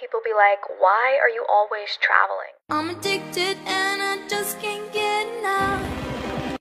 people be like, why are you always traveling? I'm addicted.